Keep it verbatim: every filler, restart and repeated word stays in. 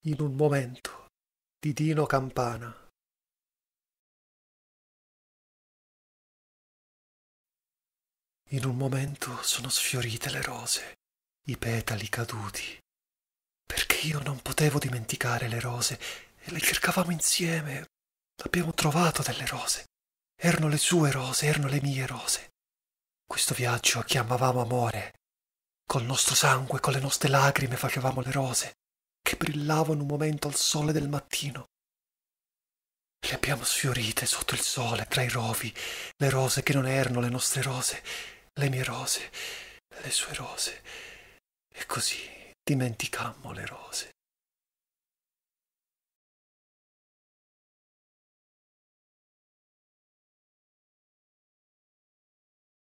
In un momento di Dino Campana. In un momento sono sfiorite le rose, i petali caduti, perché io non potevo dimenticare le rose e le cercavamo insieme. Abbiamo trovato delle rose. Erano le sue rose, erano le mie rose. Questo viaggio che amavamo amore, col nostro sangue, con le nostre lacrime facevamo le rose, che brillavano un momento al sole del mattino. Le abbiamo sfiorite sotto il sole, tra i rovi, le rose che non erano le nostre rose, le mie rose, le sue rose. E così dimenticammo le rose.